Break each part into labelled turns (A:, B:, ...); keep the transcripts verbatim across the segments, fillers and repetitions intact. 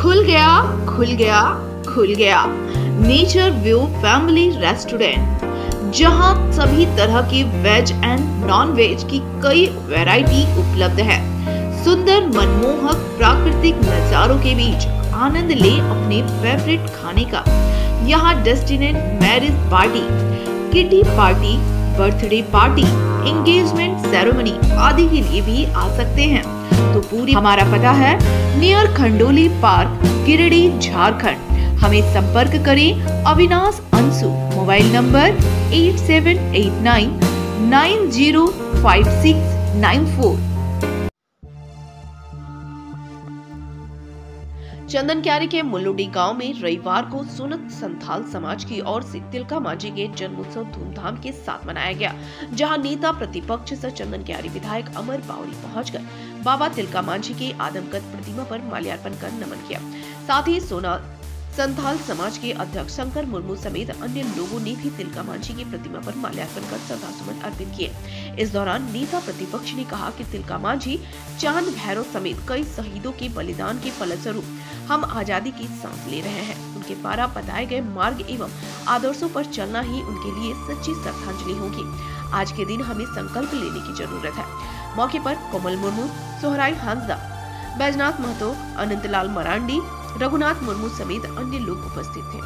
A: खुल गया खुल गया खुल गया नेचर व्यू फैमिली रेस्टोरेंट, जहां सभी तरह की वेज एंड नॉन वेज की कई वैरायटी उपलब्ध है। सुंदर मनमोहक प्राकृतिक नजारों के बीच आनंद ले अपने फेवरेट खाने का। यहाँ destination marriage party, kitty party, birthday party, engagement ceremony आदि के लिए भी आ सकते हैं। तो पूरी हमारा पता है नियर खंडोली पार्क, गिरिडीह, झारखंड। हमें संपर्क करें Avinash Anshu, mobile number eight seven eight nine nine zero five six nine four. Chandankiyari के मुल्लुडी गांव में रविवार को सोनत संथाल समाज की ओर से तिलका मांझी के जन्मोत्सव धूमधाम के साथ मनाया गया, जहां नेता प्रतिपक्ष सह चंदन क्यारी विधायक अमर बावरी पहुंचकर बाबा तिलका मांझी के आदमकद प्रतिमा पर माल्यार्पण कर नमन किया। साथ ही सोना संथाल समाज के अध्यक्ष शंकर मुर्मू समेत अन्य लोगों ने भी तिलका मांझी की प्रतिमा पर माल्यार्पण कर श्रद्धासुमन अर्पित किए। इस दौरान नेता प्रतिपक्ष ने कहा कि तिलका मांझी, चांद भैरव समेत कई शहीदों के बलिदान के फलस्वरूप हम आजादी की सांस ले रहे हैं। उनके द्वारा बताए गए मार्ग एवं आदर्शों पर चलना ही उनके लिए सच्ची श्रद्धांजलि होगी। आज के दिन हमें संकल्प लेने की जरूरत है। मौके पर कोमल मुर्मू, सोहराई हांसदा, बैजनाथ महतो, अनंतलाल मरांडी, रघुनाथ मुर्मू समेत अन्य लोग उपस्थित थे।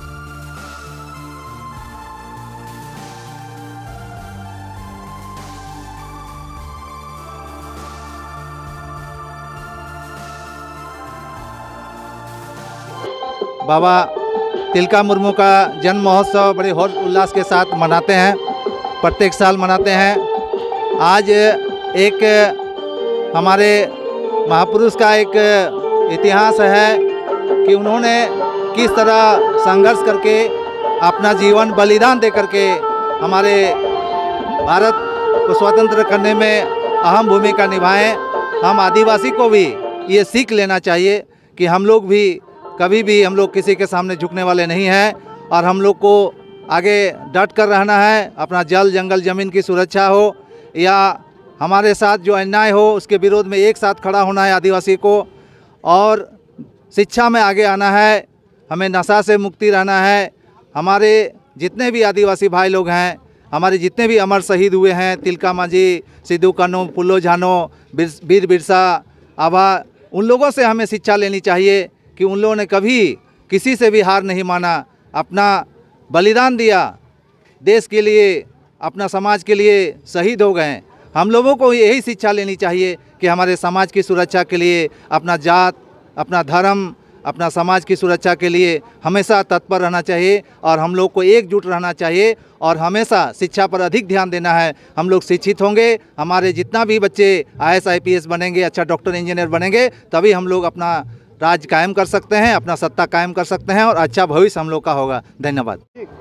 B: बाबा तिलका मुर्मू का जन्म महोत्सव बड़े हर्ष उल्लास के साथ मनाते हैं, प्रत्येक साल मनाते हैं। आज एक हमारे महापुरुष का एक इतिहास है कि उन्होंने किस तरह संघर्ष करके अपना जीवन बलिदान दे करके हमारे भारत को स्वतंत्र करने में अहम भूमिका निभाएं। हम आदिवासी को भी ये सीख लेना चाहिए कि हम लोग भी कभी भी हम लोग किसी के सामने झुकने वाले नहीं हैं और हम लोग को आगे डट कर रहना है। अपना जल जंगल ज़मीन की सुरक्षा हो या हमारे साथ जो अन्याय हो उसके विरोध में एक साथ खड़ा होना है आदिवासी को। और शिक्षा में आगे आना है, हमें नशा से मुक्ति रहना है। हमारे जितने भी आदिवासी भाई लोग हैं, हमारे जितने भी अमर शहीद हुए हैं, तिलका मांझी, सिद्धू कान्हू, फुल्लो झानो, वीर बिरसा आभा, उन लोगों से हमें शिक्षा लेनी चाहिए कि उन लोगों ने कभी किसी से भी हार नहीं माना, अपना बलिदान दिया देश के लिए, अपना समाज के लिए शहीद हो गए। हम लोगों को यही शिक्षा लेनी चाहिए कि हमारे समाज की सुरक्षा के लिए, अपना जात, अपना धर्म, अपना समाज की सुरक्षा के लिए हमेशा तत्पर रहना चाहिए और हम लोग को एकजुट रहना चाहिए और हमेशा शिक्षा पर अधिक ध्यान देना है। हम लोग शिक्षित होंगे, हमारे जितना भी बच्चे I S I P S बनेंगे, अच्छा डॉक्टर इंजीनियर बनेंगे, तभी हम लोग अपना राज कायम कर सकते हैं, अपना सत्ता कायम कर सकते हैं और अच्छा भविष्य हम लोग का होगा। धन्यवाद।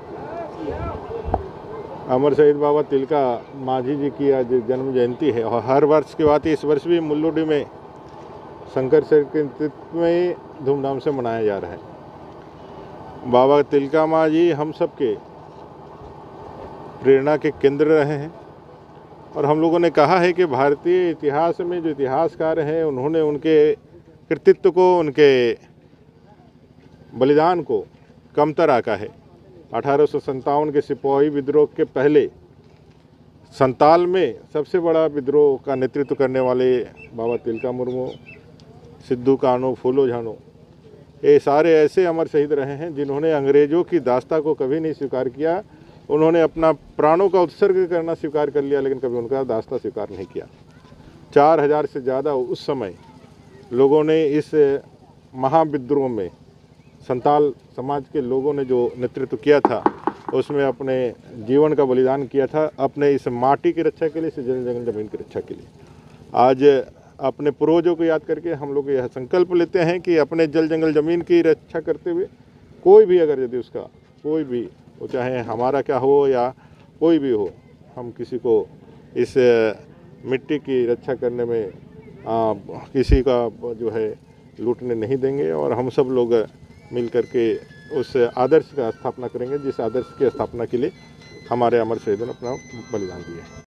C: अमर शहीद बाबा तिलका मांझी जी की आज जन्म जयंती है और हर वर्ष की बात इस वर्ष भी मुल्लुडी में शंकर सर के नेतृत्व में धूमधाम से मनाया जा रहा है। बाबा तिलका मांझी हम सबके प्रेरणा के केंद्र रहे हैं और हम लोगों ने कहा है कि भारतीय इतिहास में जो इतिहासकार हैं उन्होंने उनके कृतित्व को, उनके बलिदान को कमतर आका है। अठारह सौ सत्तावन के सिपाही विद्रोह के पहले संताल में सबसे बड़ा विद्रोह का नेतृत्व करने वाले बाबा तिलका मुर्मू, सिद्धू कान्हू, फुल्लो झानो, ये सारे ऐसे अमर शहीद रहे हैं जिन्होंने अंग्रेज़ों की दास्ता को कभी नहीं स्वीकार किया। उन्होंने अपना प्राणों का उत्सर्ग करना स्वीकार कर लिया लेकिन कभी उनका दास्ता स्वीकार नहीं किया। चार हजार से ज़्यादा उस समय लोगों ने इस महाविद्रोह में संताल समाज के लोगों ने जो नेतृत्व किया था उसमें अपने जीवन का बलिदान किया था, अपने इस माटी की रक्षा के लिए, इस जल जंगल जमीन की रक्षा के लिए। आज अपने पूर्वजों को याद करके हम लोग यह संकल्प लेते हैं कि अपने जल जंगल ज़मीन की रक्षा करते हुए कोई भी अगर यदि उसका कोई भी वो चाहे हमारा क्या हो या कोई भी हो, हम किसी को इस मिट्टी की रक्षा करने में आ, किसी का जो है लूटने नहीं देंगे और हम सब लोग मिल करके उस आदर्श का स्थापना करेंगे जिस आदर्श की स्थापना के लिए हमारे अमर शहीदों ने अपना बलिदान दिया है।